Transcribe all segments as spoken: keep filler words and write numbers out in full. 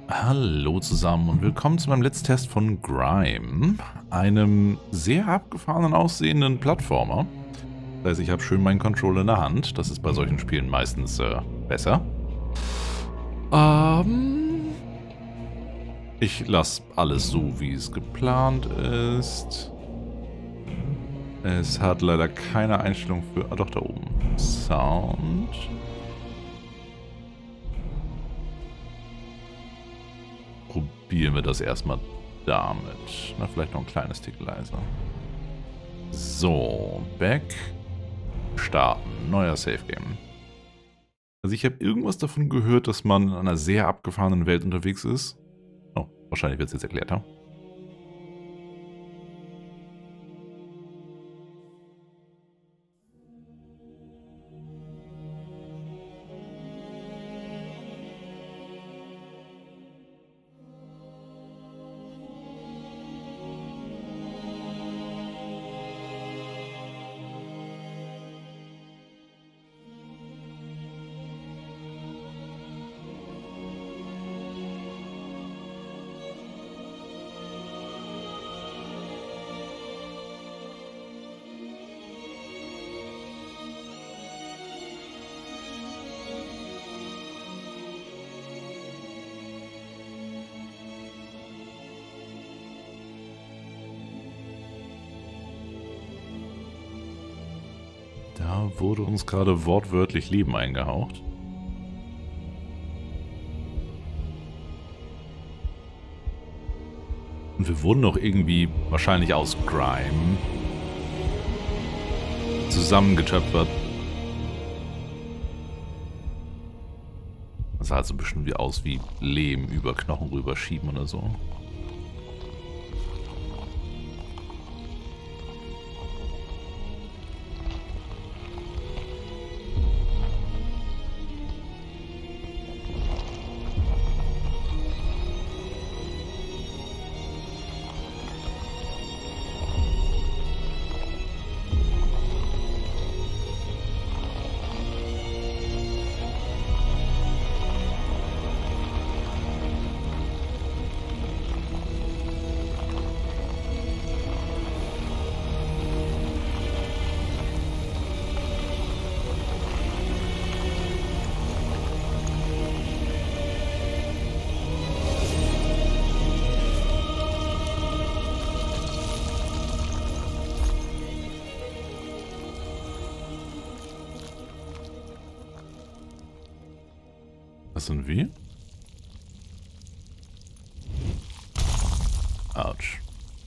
Hallo zusammen und willkommen zu meinem Let's Test von Grime, einem sehr abgefahrenen aussehenden Plattformer. Das heißt, ich habe schön meinen Controller in der Hand. Das ist bei solchen Spielen meistens äh, besser. Ähm, ich lasse alles so, wie es geplant ist. Es hat leider keine Einstellung für... Ah, doch, da oben. Sound. Probieren wir das erstmal damit. Na, vielleicht noch ein kleines Tick leiser. So, back. Starten. Neuer Safe Game. Also ich habe irgendwas davon gehört, dass man in einer sehr abgefahrenen Welt unterwegs ist. Oh, wahrscheinlich wird es jetzt erklärt, ja? Da wurde uns gerade wortwörtlich Leben eingehaucht. Und wir wurden doch irgendwie, wahrscheinlich aus Grime, zusammengetöpfert. Das sah halt so ein bisschen wie aus wie Lehm über Knochen rüberschieben oder so. Das sind wir? Autsch.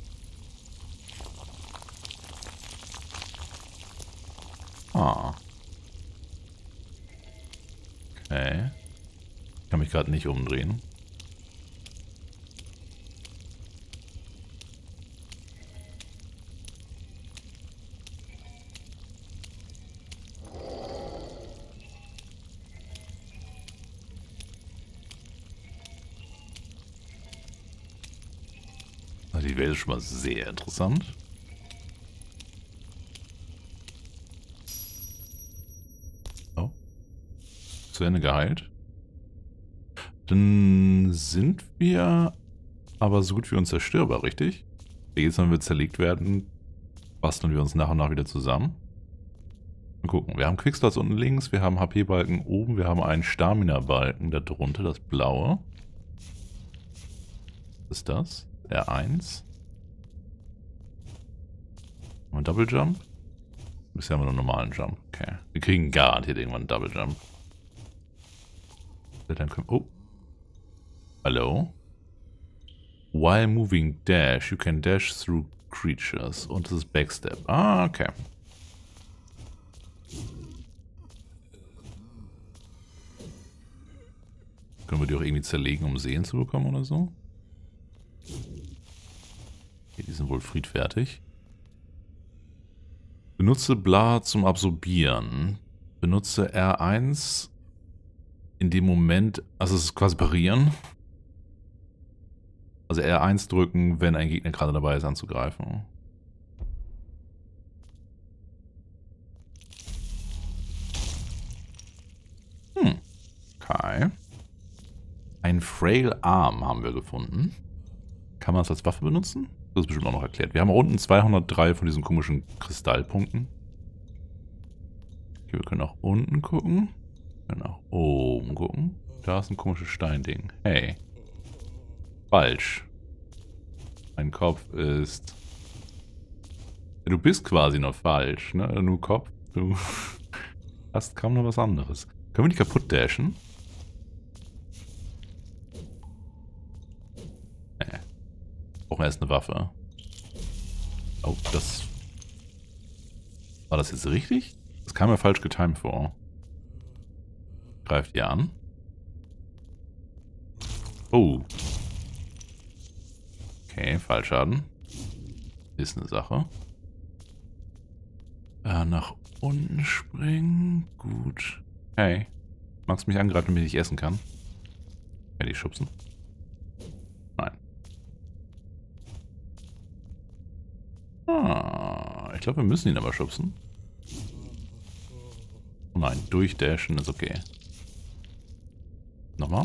Ah. Okay. Ich kann mich gerade nicht umdrehen. Die Welt ist schon mal sehr interessant. Oh. Zu Ende geheilt. Dann sind wir aber so gut wie unzerstörbar, richtig? Jetzt, wenn wir zerlegt werden, basteln wir uns nach und nach wieder zusammen. Mal gucken. Wir haben Quickslots unten links, wir haben H P-Balken oben, wir haben einen Stamina-Balken da drunter, das blaue. Was ist das? R eins. Und Double Jump? Bisher haben wir nur einen normalen Jump. Okay. Wir kriegen garantiert irgendwann einen Double Jump. Dann können, oh. Hallo? While moving dash, you can dash through creatures. Und das ist Backstep. Ah, okay. Können wir die auch irgendwie zerlegen, um Sehen zu bekommen oder so? Okay, die sind wohl friedfertig. Benutze Bla zum Absorbieren. Benutze R eins in dem Moment, also es ist quasi parieren. Also R eins drücken, wenn ein Gegner gerade dabei ist anzugreifen. Hm. Okay. Ein Frail Arm haben wir gefunden. Kann man das als Waffe benutzen? Das ist bestimmt auch noch erklärt. Wir haben unten zweihundertdrei von diesen komischen Kristallpunkten. Okay, wir können nach unten gucken. Wir können nach oben gucken. Da ist ein komisches Steinding. Hey. Falsch. Mein Kopf ist... Ja, du bist quasi noch falsch, ne? Nur Kopf. Du hast kaum noch was anderes. Können wir die kaputt dashen? Nee. Brauchen wir erst eine Waffe. Oh, das... War das jetzt richtig? Das kam mir falsch getimt vor. Greift ihr an. Oh. Okay, Fallschaden. Ist eine Sache. Äh, nach unten springen. Gut. Hey. Magst du mich angreifen, damit ich essen kann? Kann ich schubsen? Nein. Ah, ich glaube, wir müssen ihn aber schubsen. Oh nein, durchdashen ist okay. Nochmal.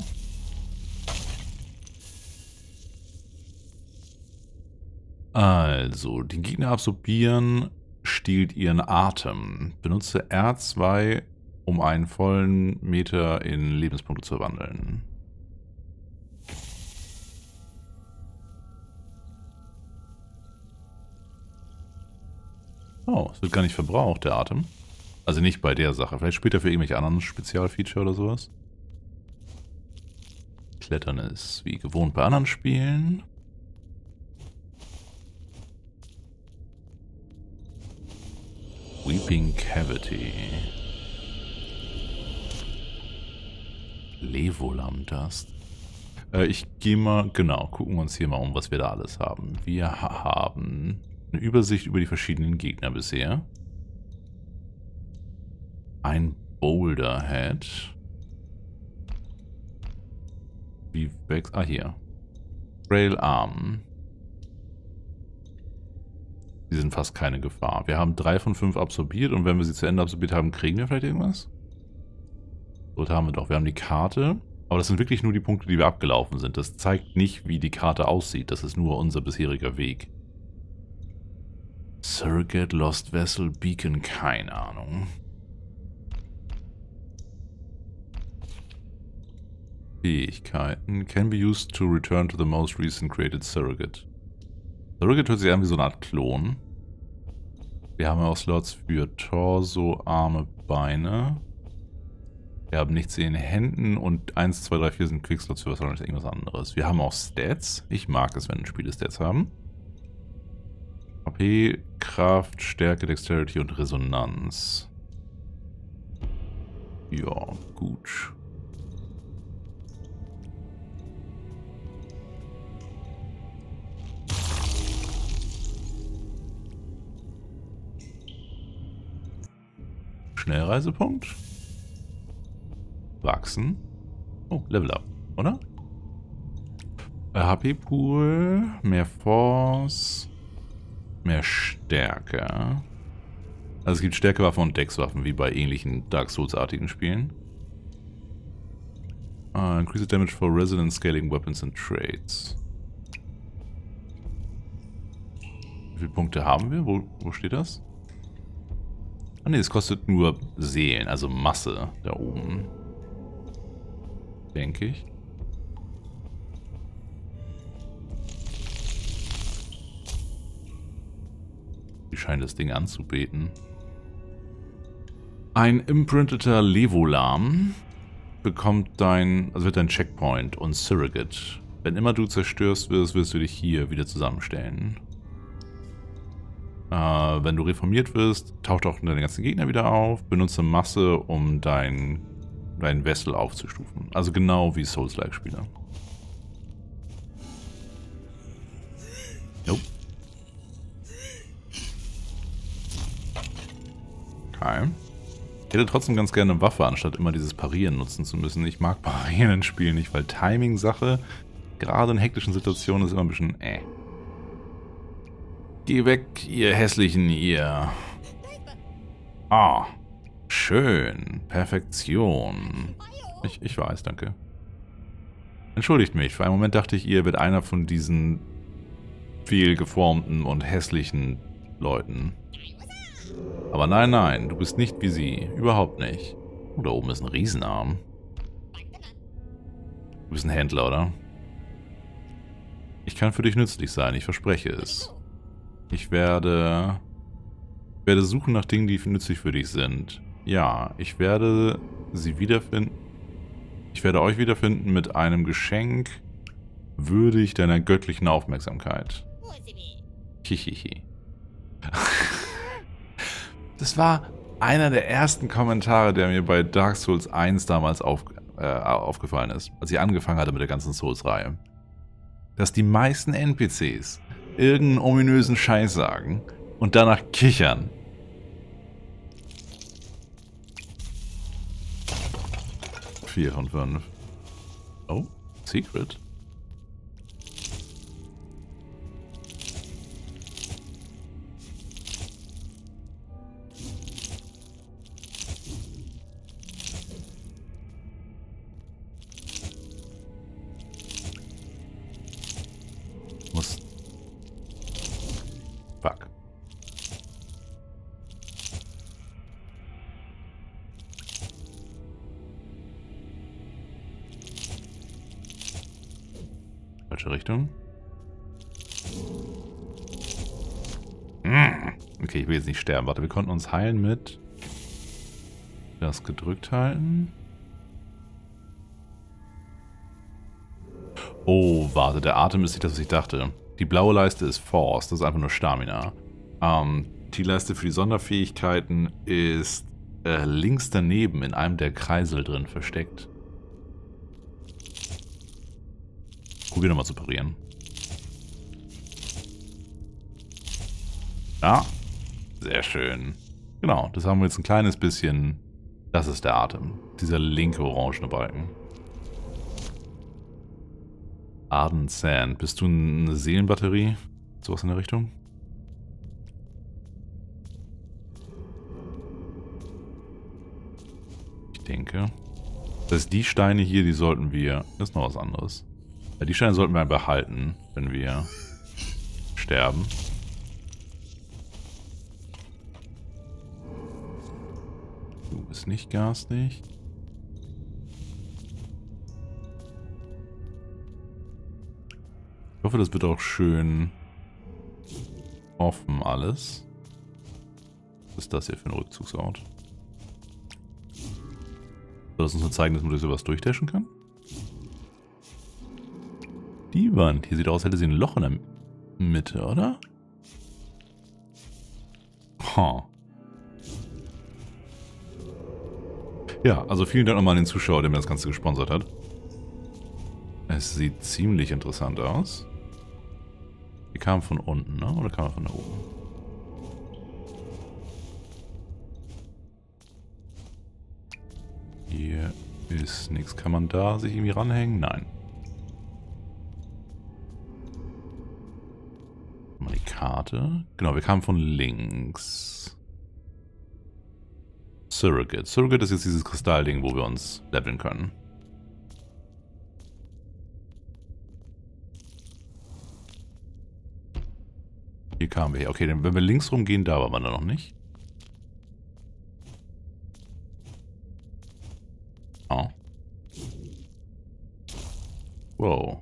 Also, den Gegner absorbieren stiehlt ihren Atem. Benutze R zwei, um einen vollen Meter in Lebenspunkte zu wandeln. Oh, es wird gar nicht verbraucht, der Atem. Also nicht bei der Sache. Vielleicht später für irgendwelche anderen Spezialfeature oder sowas. Klettern ist wie gewohnt bei anderen Spielen. Weeping Cavity. Levolam Dust. Äh, ich gehe mal, genau, gucken wir uns hier mal um, was wir da alles haben. Wir haben eine Übersicht über die verschiedenen Gegner bisher. Ein Boulder Head. Wie wächst. Ah, hier. Frail Arm. Die sind fast keine Gefahr. Wir haben drei von fünf absorbiert und wenn wir sie zu Ende absorbiert haben, kriegen wir vielleicht irgendwas? So, haben wir doch. Wir haben die Karte. Aber das sind wirklich nur die Punkte, die wir abgelaufen sind. Das zeigt nicht, wie die Karte aussieht. Das ist nur unser bisheriger Weg. Surrogate, Lost Vessel, Beacon, keine Ahnung. Fähigkeiten. Can be used to return to the most recent created Surrogate. Surrogate hört sich an wie so eine Art Klon. Wir haben auch Slots für Torso, Arme, Beine. Wir haben nichts in den Händen und eins, zwei, drei, vier sind Quickslots für was anderes, irgendwas anderes. Wir haben auch Stats. Ich mag es, wenn Spiele Stats haben. H P, Kraft, Stärke, Dexterity und Resonanz. Ja, gut. Schnellreisepunkt. Wachsen. Oh, Level Up, oder? H P-Pool, mehr Force, mehr Stärke. Also es gibt Stärkewaffen und Deckswaffen, wie bei ähnlichen Dark Souls-artigen Spielen. Uh, increase damage for resident scaling weapons and traits. Wie viele Punkte haben wir? Wo, wo steht das? Ah ne, es kostet nur Seelen, also Masse da oben. Denke ich. Die scheint das Ding anzubeten. Ein imprinteter Levolam bekommt dein, also wird dein Checkpoint und Surrogate. Wenn immer du zerstörst wirst, wirst du dich hier wieder zusammenstellen. Äh, wenn du reformiert wirst, taucht auch deine ganzen Gegner wieder auf. Benutze Masse, um dein, dein Vessel aufzustufen. Also genau wie Souls-like-Spieler. Nope. Okay. Ich hätte trotzdem ganz gerne eine Waffe, anstatt immer dieses Parieren nutzen zu müssen. Ich mag Parieren in Spielen nicht, weil Timing-Sache, gerade in hektischen Situationen, ist immer ein bisschen äh. Geh weg, ihr Hässlichen, ihr. Ah, schön. Perfektion. Ich, ich weiß, danke. Entschuldigt mich, für einen Moment dachte ich, ihr werdet einer von diesen fehlgeformten und hässlichen Leuten. Aber nein, nein, du bist nicht wie sie. Überhaupt nicht. Oh, da oben ist ein Riesenarm. Du bist ein Händler, oder? Ich kann für dich nützlich sein, ich verspreche es. Ich werde... Ich werde suchen nach Dingen, die nützlich für dich sind. Ja, ich werde sie wiederfinden. Ich werde euch wiederfinden mit einem Geschenk würdig deiner göttlichen Aufmerksamkeit. Hihihi. Das war einer der ersten Kommentare, der mir bei Dark Souls eins damals auf, äh, aufgefallen ist, als ich angefangen hatte mit der ganzen Souls-Reihe. Dass die meisten N P Cs irgendeinen ominösen Scheiß sagen und danach kichern. Vier von fünf. Oh, Secret. Muss. Fuck. Falsche Richtung. Okay, ich will jetzt nicht sterben. Warte, wir konnten uns heilen mit das gedrückt halten. Oh, warte, der Atem ist nicht das, was ich dachte. Die blaue Leiste ist Force, das ist einfach nur Stamina. Ähm, die Leiste für die Sonderfähigkeiten ist äh, links daneben in einem der Kreisel drin versteckt. Probier nochmal zu parieren. Ja, sehr schön. Genau, das haben wir jetzt ein kleines bisschen. Das ist der Atem. Dieser linke orangene Balken. Ardent Sand. Bist du eine Seelenbatterie? Sowas in der Richtung? Ich denke. Das heißt, die Steine hier, die sollten wir... Das ist noch was anderes. Ja, die Steine sollten wir behalten, wenn wir sterben. Du bist nicht garstig. Ich hoffe, das wird auch schön offen alles. Was ist das hier für ein Rückzugsort? Soll das uns nur zeigen, dass man durch sowas durchdashen kann? Die Wand. Hier sieht aus, als hätte sie ein Loch in der Mitte, oder? Ha. Ja, also vielen Dank nochmal an den Zuschauer, der mir das Ganze gesponsert hat. Es sieht ziemlich interessant aus. Die kam von unten, ne? Oder kam er von da oben? Hier ist nichts. Kann man da sich irgendwie ranhängen? Nein. Mal die Karte. Genau, wir kamen von links. Surrogate. Surrogate ist jetzt dieses Kristallding, wo wir uns leveln können. Hier kamen wir her. Okay, dann, wenn wir links rumgehen, da waren wir noch nicht. Oh. Wow.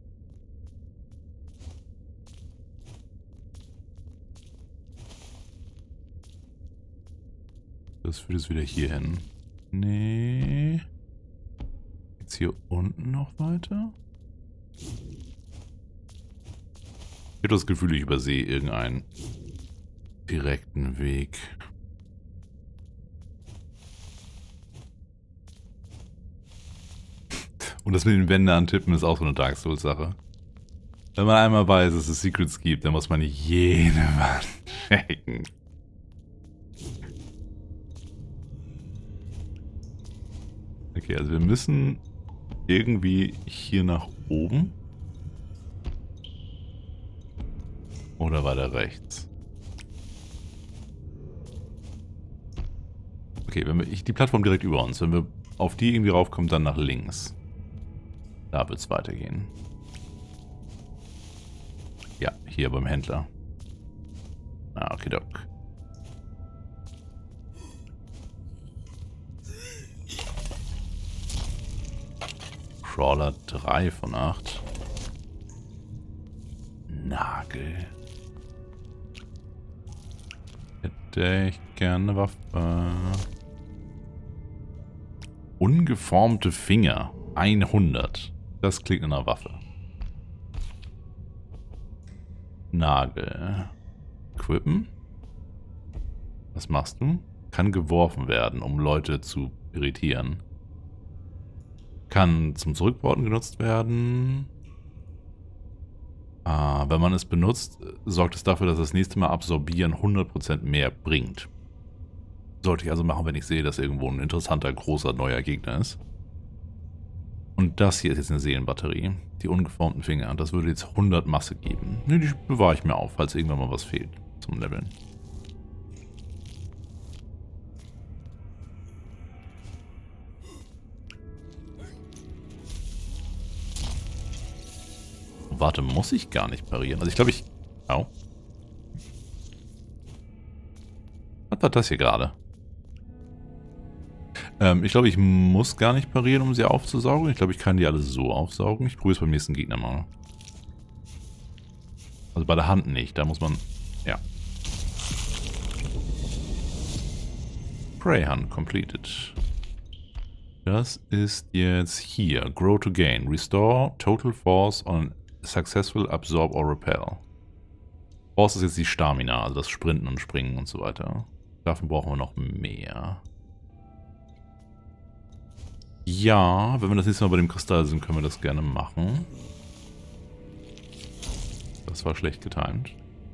Das führt es wieder hier hin. Nee. Jetzt hier unten noch weiter? Ich habe das Gefühl, ich übersehe irgendeinen direkten Weg. Und das mit den Wänden antippen ist auch so eine Dark Souls Sache. Wenn man einmal weiß, dass es Secrets gibt, dann muss man jede Wand checken. Okay, also wir müssen irgendwie hier nach oben. Oder weiter rechts? Okay, wenn wir, ich, die Plattform direkt über uns. Wenn wir auf die irgendwie raufkommen, dann nach links. Da wird es weitergehen. Ja, hier beim Händler. Ah, okay, Doc. Crawler drei von acht. Nagel. Hätte ich gerne eine Waffe. Ungeformte Finger. hundert. Das klingt in einer Waffe. Nagel. Equippen. Was machst du? Kann geworfen werden, um Leute zu irritieren. Kann zum Zurückboarden genutzt werden. Ah, wenn man es benutzt, sorgt es dafür, dass das nächste Mal absorbieren hundert Prozent mehr bringt. Sollte ich also machen, wenn ich sehe, dass irgendwo ein interessanter, großer, neuer Gegner ist. Und das hier ist jetzt eine Seelenbatterie. Die ungeformten Finger. Das würde jetzt hundert Masse geben. Ne, die bewahre ich mir auf, falls irgendwann mal was fehlt zum Leveln. Warte, muss ich gar nicht parieren? Also ich glaube, ich... Au. Was war das hier gerade? Ähm, ich glaube, ich muss gar nicht parieren, um sie aufzusaugen. Ich glaube, ich kann die alle so aufsaugen. Ich probiere es beim nächsten Gegner mal. Also bei der Hand nicht. Da muss man... Ja. Prey Hunt completed. Das ist jetzt hier. Grow to gain. Restore total force on successful absorb or repel. Force ist jetzt die Stamina, also das Sprinten und Springen und so weiter. Davon brauchen wir noch mehr. Ja, wenn wir das nächste Mal bei dem Kristall sind, können wir das gerne machen. Das war schlecht getimt.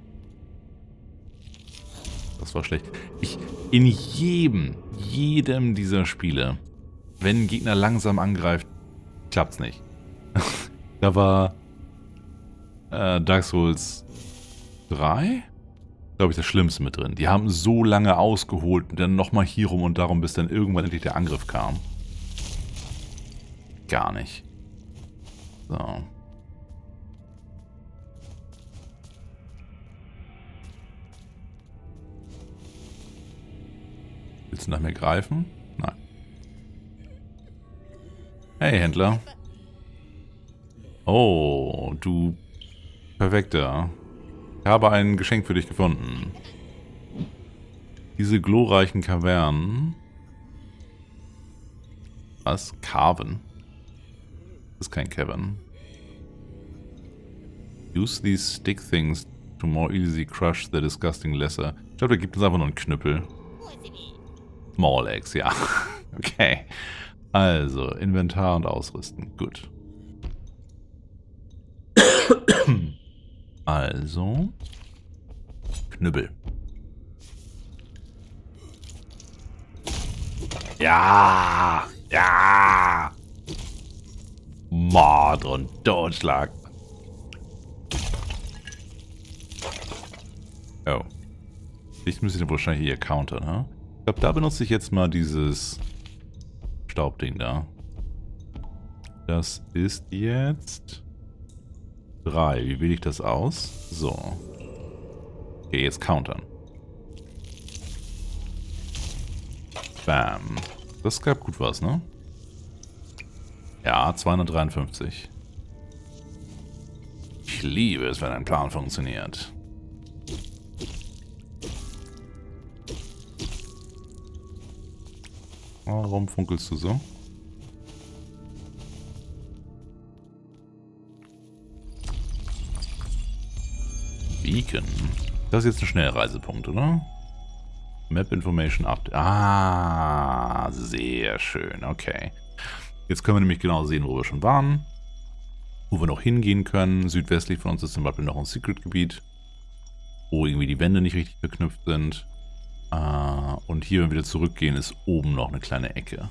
Das war schlecht. Ich, in jedem, jedem dieser Spiele, wenn ein Gegner langsam angreift, klappt's nicht. Da war äh, Dark Souls drei, glaube ich, das Schlimmste mit drin. Die haben so lange ausgeholt und dann nochmal hier rum und darum, bis dann irgendwann endlich der Angriff kam. Gar nicht. So. Willst du nach mir greifen? Nein. Hey, Händler. Oh, du Perfekter. Ich habe ein Geschenk für dich gefunden. Diese glorreichen Kavernen. Was? Carven? Das ist kein Cavern. Use these stick things to more easily crush the disgusting lesser. Ich glaube, da gibt es einfach nur einen Knüppel. Small Eggs, ja. Okay. Also, Inventar und Ausrüsten. Gut. Also. Knüppel. Ja! Ja! Mord und Totschlag. Oh. Ich müsste wahrscheinlich hier countern, ne? Ich glaube, da benutze ich jetzt mal dieses Staubding da. Das ist jetzt drei. Wie wähle ich das aus? So. Okay, jetzt countern. Bam. Das gab gut was, ne? Ja, zweihundertdreiundfünfzig. Ich liebe es, wenn ein Plan funktioniert. Warum funkelst du so? Beacon. Das ist jetzt ein Schnellreisepunkt, oder? Map Information Update. Ah, sehr schön. Okay. Jetzt können wir nämlich genau sehen, wo wir schon waren. Wo wir noch hingehen können. Südwestlich von uns ist zum Beispiel noch ein Secret-Gebiet, wo irgendwie die Wände nicht richtig verknüpft sind. Uh, und hier, wenn wir wieder zurückgehen, ist oben noch eine kleine Ecke.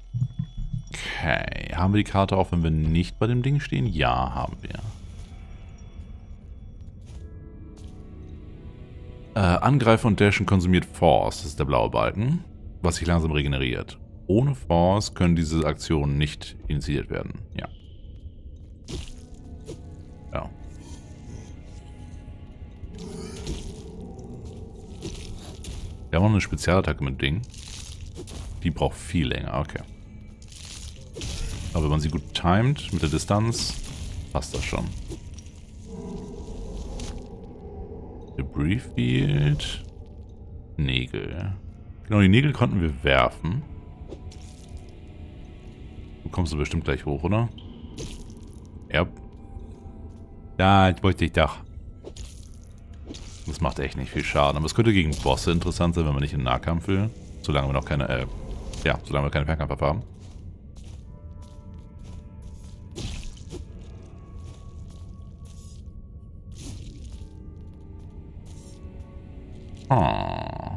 Okay. Haben wir die Karte auch, wenn wir nicht bei dem Ding stehen? Ja, haben wir. Uh, Angreifen und Dashen konsumiert Force. Das ist der blaue Balken, was sich langsam regeneriert. Ohne Force können diese Aktionen nicht initiiert werden. Ja. Ja. Wir haben noch eine Spezialattacke mit Ding. Die braucht viel länger, okay. Aber wenn man sie gut timet mit der Distanz, passt das schon. Debris Field. Nägel. Genau, die Nägel konnten wir werfen. Du kommst du bestimmt gleich hoch, oder? Ja. Ja, jetzt wollte ich doch. Das macht echt nicht viel Schaden. Aber es könnte gegen Bosse interessant sein, wenn man nicht in den Nahkampf will. Solange wir noch keine, äh, ja, solange wir keine Fernkampfwaffe haben. Oh.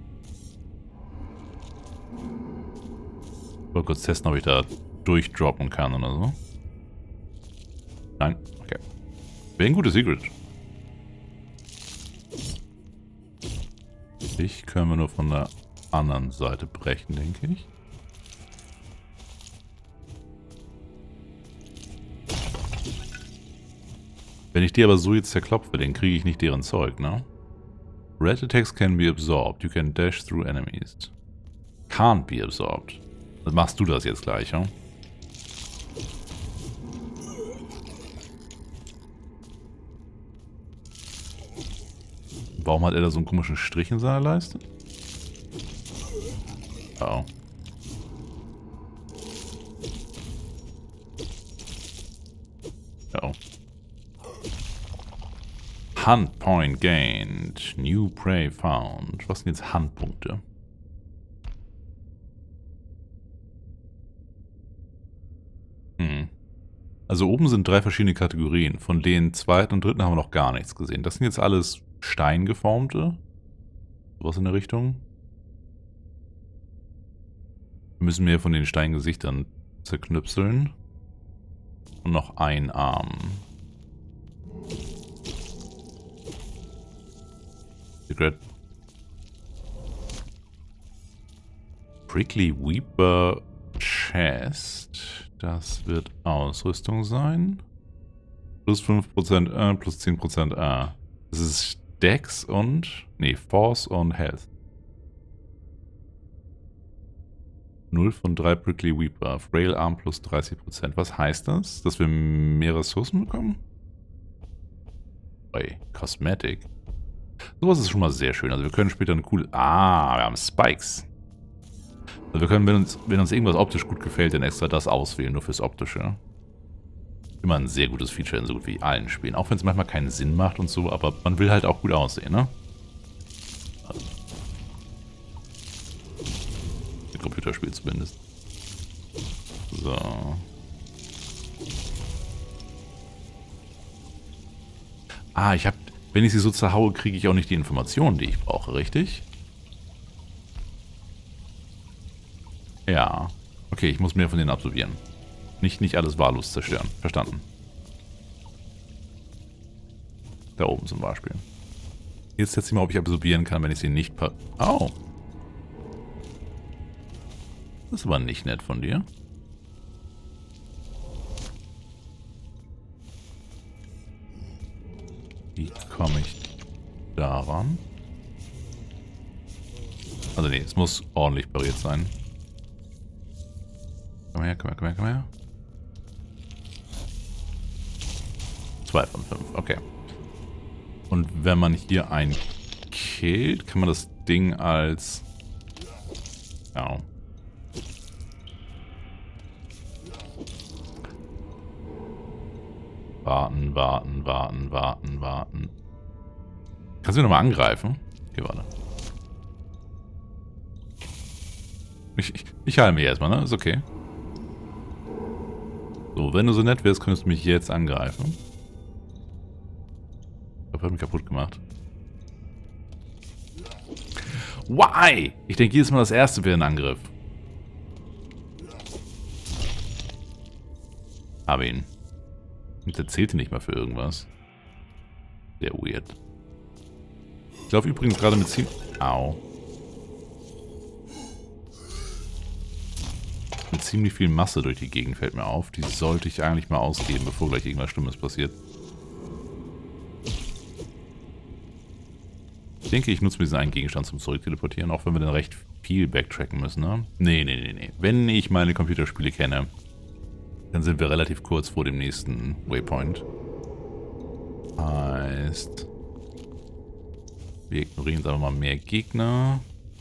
Ich wollte kurz testen, ob ich da durchdroppen kann oder so. Nein? Okay. Wäre ein gutes Secret. Ich können wir nur von der anderen Seite brechen, denke ich. Wenn ich die aber so jetzt zerklopfe, dann kriege ich nicht deren Zeug, ne? Red attacks can be absorbed. You can dash through enemies. Can't be absorbed. Dann machst du das jetzt gleich, ja? Warum hat er da so einen komischen Strich in seiner Leiste? Oh. Oh. Hunt Point gained. New Prey found. Was sind jetzt Handpunkte? Hm. Also oben sind drei verschiedene Kategorien. Von den zweiten und dritten haben wir noch gar nichts gesehen. Das sind jetzt alles steingeformte. Sowas in der Richtung. Wir müssen mehr von den Steingesichtern zerknüpseln. Und noch ein Arm. Secret. Prickly Weeper Chest. Das wird Ausrüstung sein. Plus fünf Prozent A, plus zehn Prozent A. Das ist Dex und... Nee, Force und Health. null von drei Prickly Weeper. Frail Arm plus dreißig Prozent. Was heißt das? Dass wir mehr Ressourcen bekommen? Oi, Cosmetic. Sowas ist schon mal sehr schön. Also wir können später eine coole... Ah, wir haben Spikes. Also wir können, wenn uns, wenn uns irgendwas optisch gut gefällt, dann extra das auswählen, nur fürs Optische. Immer ein sehr gutes Feature in so gut wie allen Spielen. Auch wenn es manchmal keinen Sinn macht und so, aber man will halt auch gut aussehen, ne? Also. Ein Computerspiel zumindest. So. Ah, ich hab... Wenn ich sie so zerhaue, kriege ich auch nicht die Informationen, die ich brauche, richtig? Ja. Okay, ich muss mehr von denen absorbieren. Nicht, nicht alles wahllos zerstören. Verstanden. Da oben zum Beispiel. Jetzt setze ich mal, ob ich absorbieren kann, wenn ich sie nicht... Oh. Das ist aber nicht nett von dir. Wie komme ich daran? Also nee, es muss ordentlich pariert sein. Komm her, komm her, komm her, komm her. Zwei von fünf, okay. Und wenn man hier einen killt, kann man das Ding als... Ja. Warten, warten, warten, warten, warten. Kannst du mich nochmal angreifen? Okay, warte. Ich, ich, ich heile mich erstmal, ne? Ist okay. So, wenn du so nett wärst, könntest du mich jetzt angreifen. Ich glaube, er hat mich kaputt gemacht. Why? Ich denke, jedes Mal das erste wäre ein Angriff. Hab ihn. Und der zählte nicht mal für irgendwas. Sehr weird. Ich laufe übrigens gerade mit ziemlich... Au. Mit ziemlich viel Masse durch die Gegend, fällt mir auf. Die sollte ich eigentlich mal ausgeben, bevor gleich irgendwas Schlimmes passiert. Ich denke, ich nutze mir diesen einen Gegenstand zum Zurückteleportieren, auch wenn wir dann recht viel backtracken müssen, ne? Nee, nee, nee, nee. Wenn ich meine Computerspiele kenne, dann sind wir relativ kurz vor dem nächsten Waypoint. Heißt, wir ignorieren jetzt einfach mal mehr Gegner.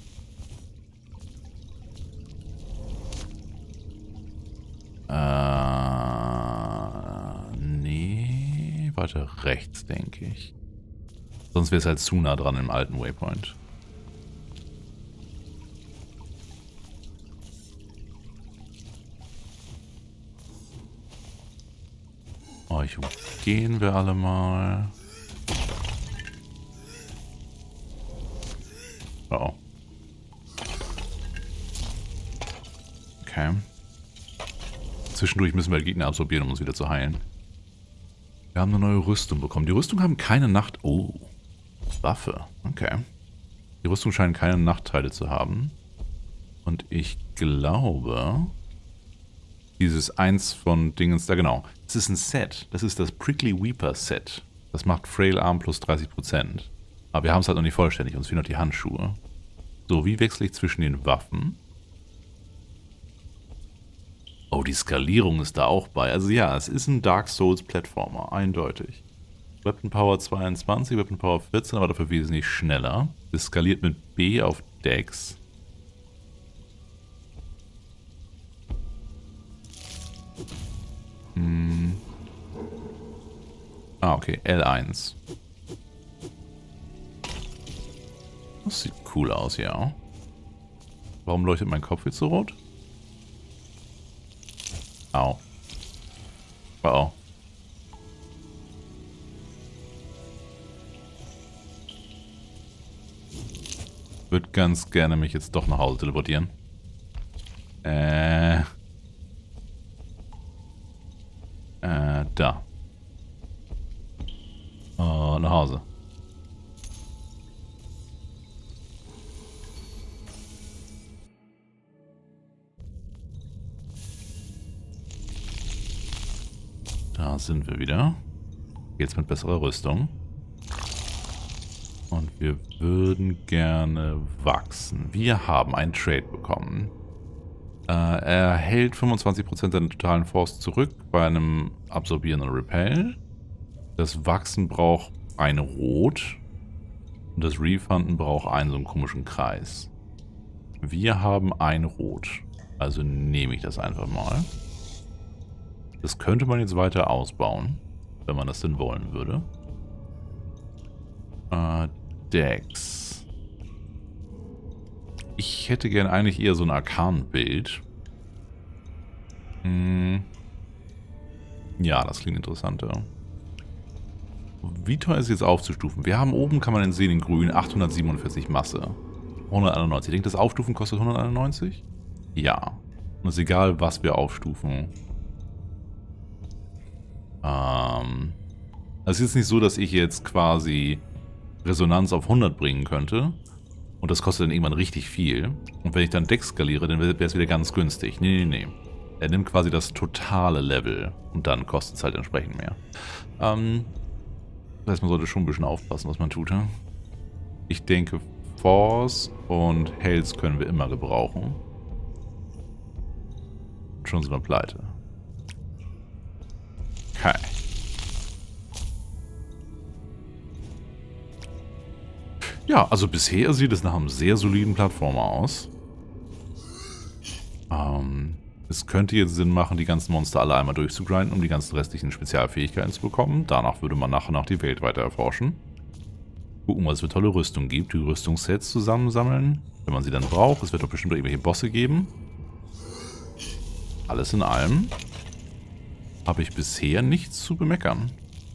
Äh, nee, weiter rechts, denke ich. Sonst wäre es halt zu nah dran im alten Waypoint. Euch umgehen wir alle mal. Oh. Okay. Zwischendurch müssen wir Gegner absorbieren, um uns wieder zu heilen. Wir haben eine neue Rüstung bekommen. Die Rüstung haben keine Nacht... Oh. Waffe. Okay. Die Rüstung scheint keine Nachteile zu haben. Und ich glaube... Dieses eins von Dingens... Da genau. Das ist ein Set. Das ist das Prickly Weeper Set. Das macht Frail Arm plus dreißig Prozent. Aber wir haben es halt noch nicht vollständig. Uns fehlen noch die Handschuhe. So, wie wechsle ich zwischen den Waffen? Oh, die Skalierung ist da auch bei. Also ja, es ist ein Dark Souls Plattformer, eindeutig. Weapon Power zweiundzwanzig, Weapon Power vierzehn, aber dafür wesentlich schneller. Das skaliert mit B auf Dex. Hm. Ah, okay, L eins. Das sieht cool aus, ja. Warum leuchtet mein Kopf jetzt so rot? Au. Oh, oh. Würde ganz gerne mich jetzt doch nach Hause teleportieren. Äh. Äh, da. Oh, nach Hause. Da sind wir wieder. Jetzt mit besserer Rüstung. Und wir würden gerne wachsen. Wir haben einen Trade bekommen. Äh, er hält fünfundzwanzig Prozent der totalen Force zurück bei einem absorbierenden Repel. Das Wachsen braucht eine Rot. Und das Refunden braucht einen so einen komischen Kreis. Wir haben ein Rot. Also nehme ich das einfach mal. Das könnte man jetzt weiter ausbauen, wenn man das denn wollen würde. Äh, Dex. Ich hätte gern eigentlich eher so ein Arkan-Bild. Hm. Ja, das klingt interessanter. Wie teuer ist es jetzt aufzustufen? Wir haben oben, kann man sehen, in grün, achthundertsiebenundvierzig Masse. hunderteinundneunzig. Ich denke, das Aufstufen kostet hunderteinundneunzig? Ja. Und es ist egal, was wir aufstufen. Ähm. Es ist jetzt nicht so, dass ich jetzt quasi Resonanz auf hundert bringen könnte. Und das kostet dann irgendwann richtig viel. Und wenn ich dann Dex skaliere, dann wäre es wieder ganz günstig. Nee, nee, nee. Er nimmt quasi das totale Level. Und dann kostet es halt entsprechend mehr. Ähm. Das heißt, man sollte schon ein bisschen aufpassen, was man tut. He? Ich denke, Force und Health können wir immer gebrauchen. Schon sind wir pleite. Okay. Ja, also bisher sieht es nach einem sehr soliden Plattformer aus. Ähm, es könnte jetzt Sinn machen, die ganzen Monster alle einmal durchzugrinden, um die ganzen restlichen Spezialfähigkeiten zu bekommen. Danach würde man nach und nach die Welt weiter erforschen. Gucken, was es für tolle Rüstung gibt. Die Rüstungssets zusammensammeln, wenn man sie dann braucht. Es wird doch bestimmt irgendwelche Bosse geben. Alles in allem habe ich bisher nichts zu bemeckern.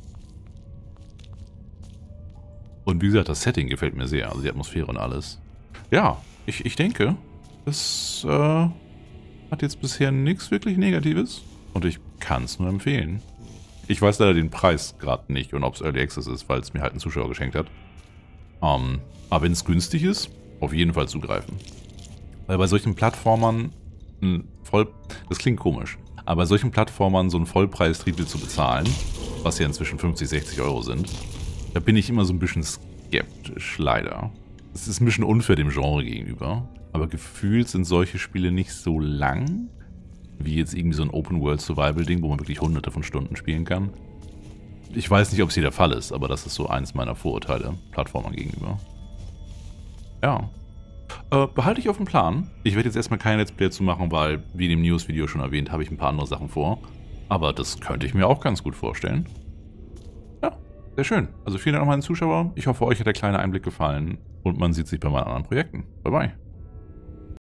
Und wie gesagt, das Setting gefällt mir sehr. Also die Atmosphäre und alles. Ja, ich, ich denke, das äh, hat jetzt bisher nichts wirklich Negatives. Und ich kann es nur empfehlen. Ich weiß leider den Preis gerade nicht und ob es Early Access ist, weil es mir halt ein Zuschauer geschenkt hat. Um, aber wenn es günstig ist, auf jeden Fall zugreifen. Weil bei solchen Plattformern ein Voll... Das klingt komisch. Aber bei solchen Plattformern so einen Vollpreistitel zu bezahlen, was ja inzwischen fünfzig, sechzig Euro sind, da bin ich immer so ein bisschen skeptisch, leider. Es ist ein bisschen unfair dem Genre gegenüber. Aber gefühlt sind solche Spiele nicht so lang, wie jetzt irgendwie so ein Open-World-Survival-Ding, wo man wirklich hunderte von Stunden spielen kann. Ich weiß nicht, ob es hier der Fall ist, aber das ist so eins meiner Vorurteile Plattformern gegenüber. Ja. Äh, behalte ich auf dem Plan. Ich werde jetzt erstmal kein Let's Play zu machen, weil, wie in dem News-Video schon erwähnt, habe ich ein paar andere Sachen vor. Aber das könnte ich mir auch ganz gut vorstellen. Ja, sehr schön. Also vielen Dank an meine Zuschauer. Ich hoffe, euch hat der kleine Einblick gefallen und man sieht sich bei meinen anderen Projekten. Bye bye.